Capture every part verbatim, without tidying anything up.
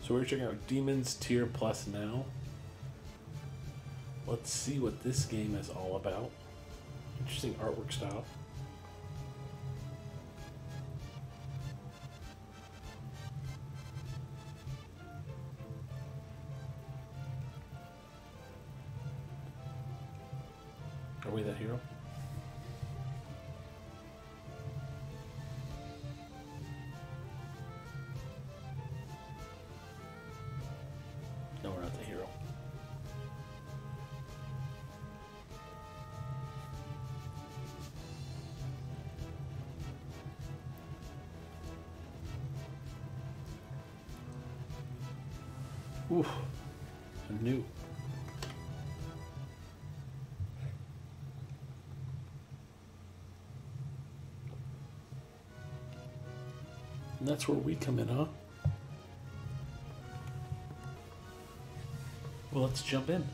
So we're checking out Demons Tier Plus now. Let's see what this game is all about. Interesting artwork style. Are we that hero? No, we're not the hero. Oof, a new. And that's where we come in, huh? Well, let's jump in.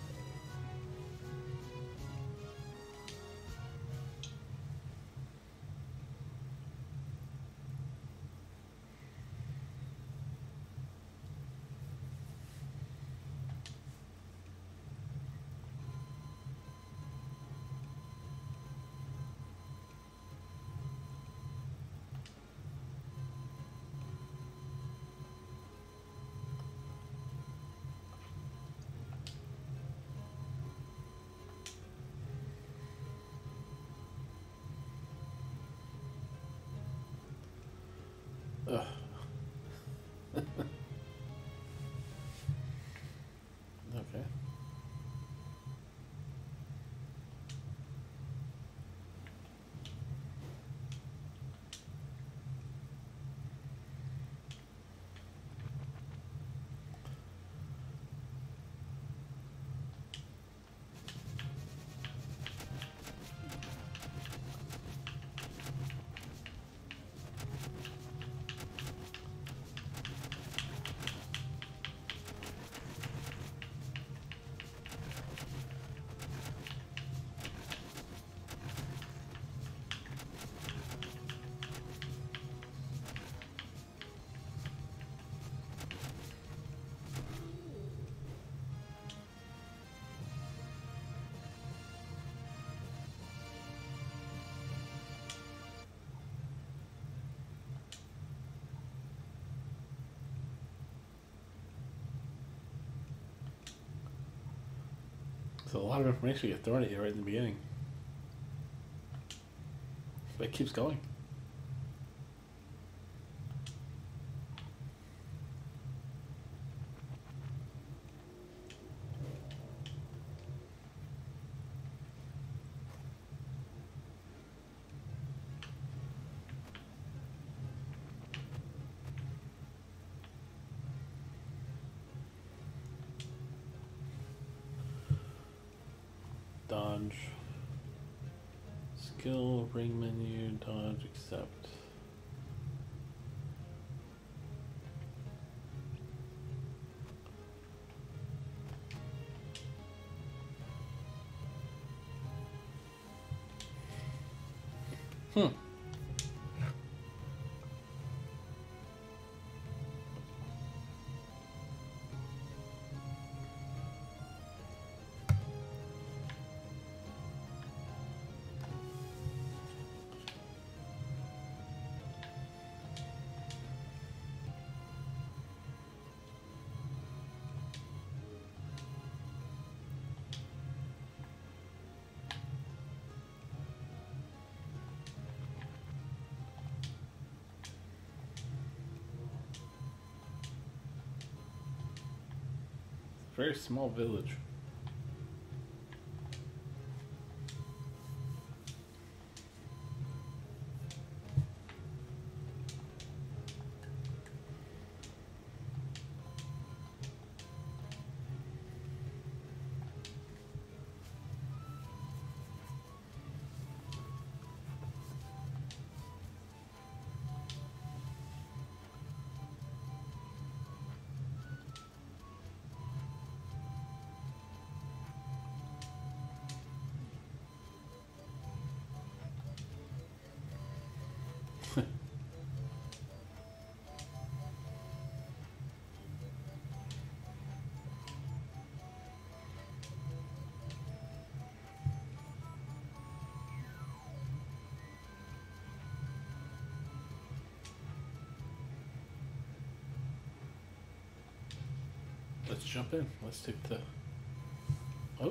Ugh. Okay. So a lot of information get thrown at you right in the beginning. But it keeps going. Dodge. Skill, ring menu, dodge, accept. Hmm. Very small village. Let's jump in. Let's take the... Oh.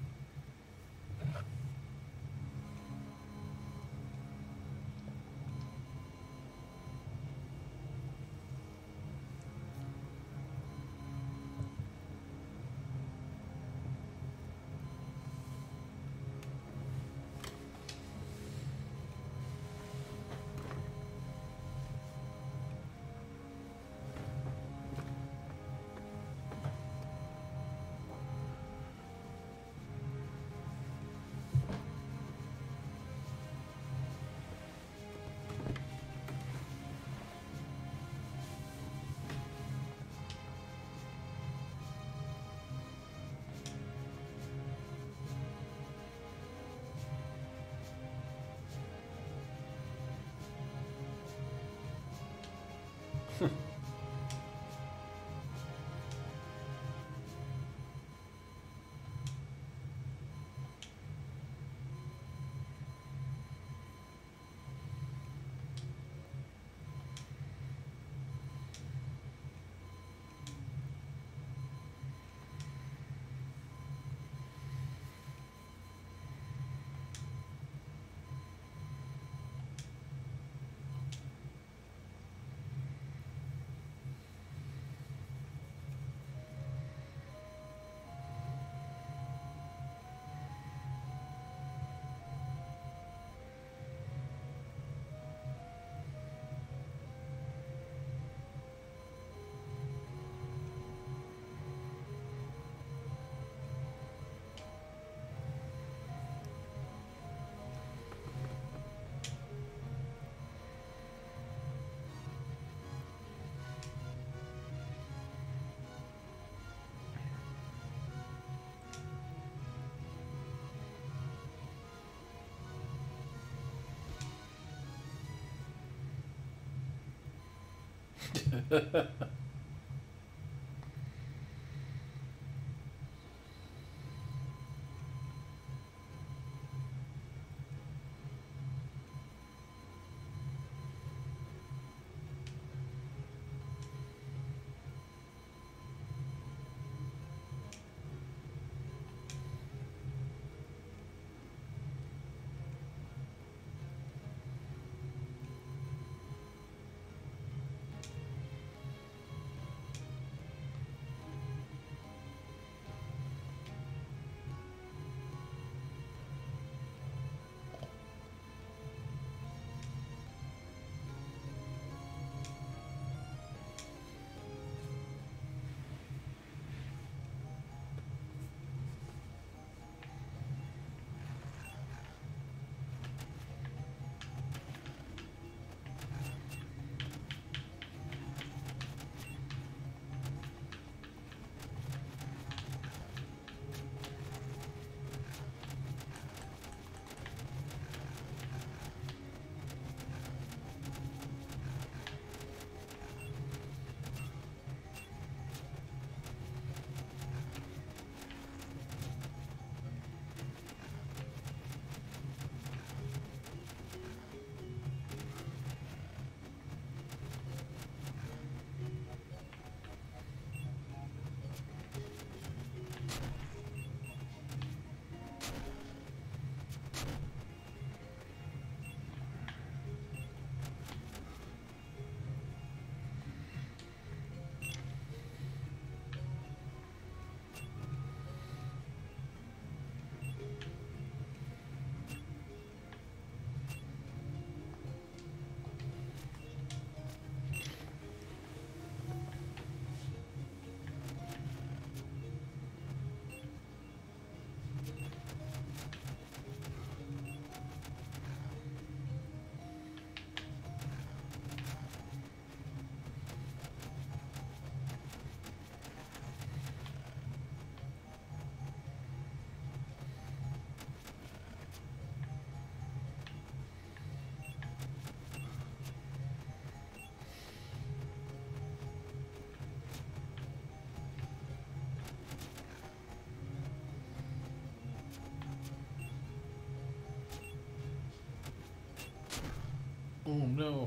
Oh no.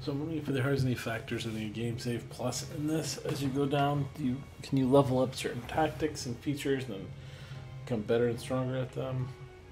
So I'm wondering if there is any factors in the game save plus in this as you go down. Do you can you level up certain tactics and features and then become better and stronger at them?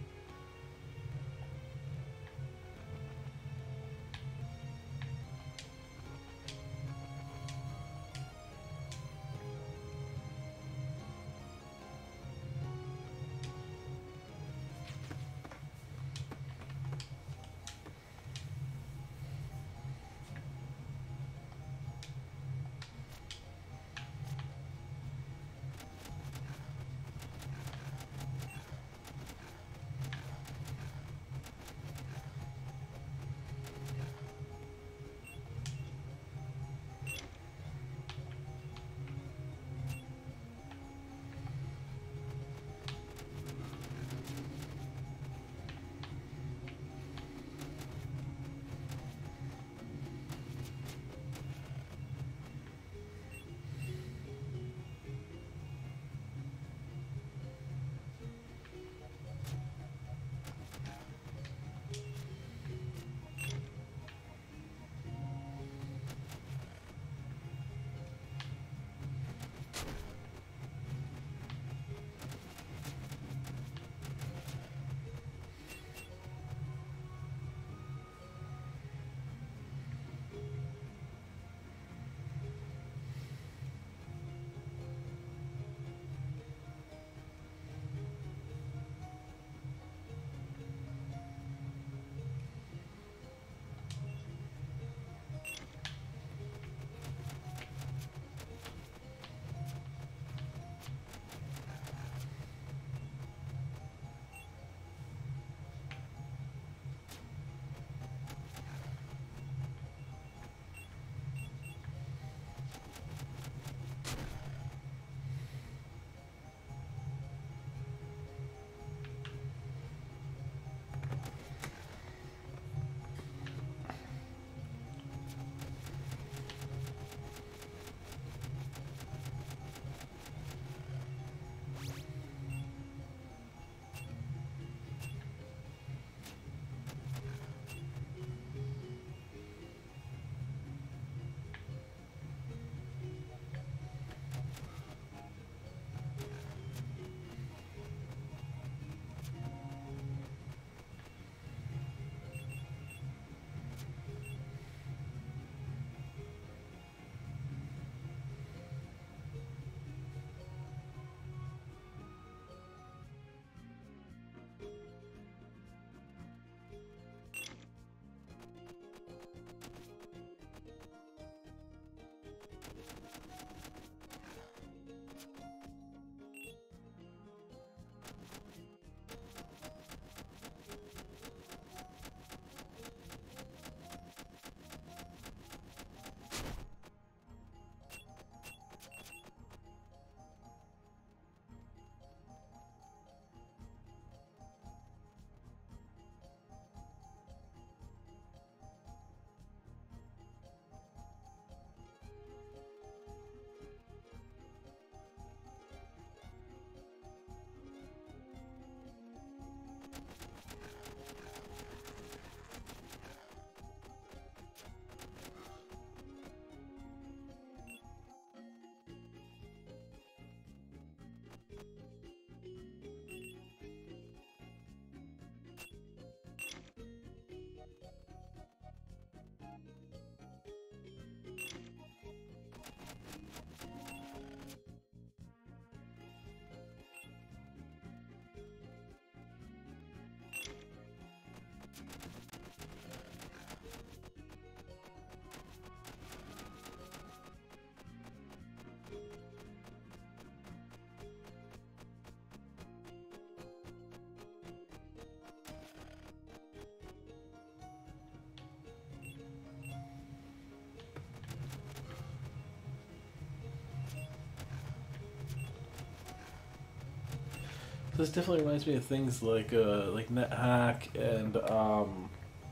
This definitely reminds me of things like uh, like NetHack and um,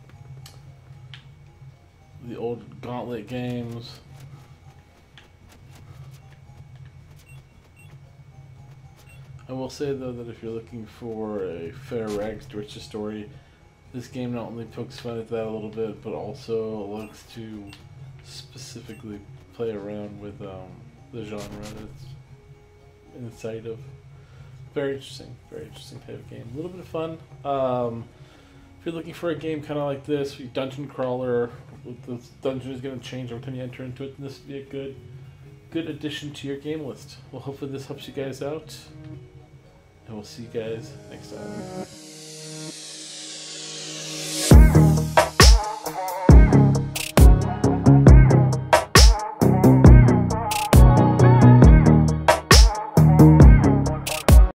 the old Gauntlet games. I will say though that if you're looking for a fair rags to riches story, this game not only pokes fun at that a little bit, but also looks to specifically play around with um, the genre that's inside of. Very interesting, very interesting type of game. A little bit of fun. Um, if you're looking for a game kind of like this, dungeon crawler, the dungeon is going to change every time you enter into it, and this would be a good, good addition to your game list. Well, hopefully this helps you guys out, and we'll see you guys next time.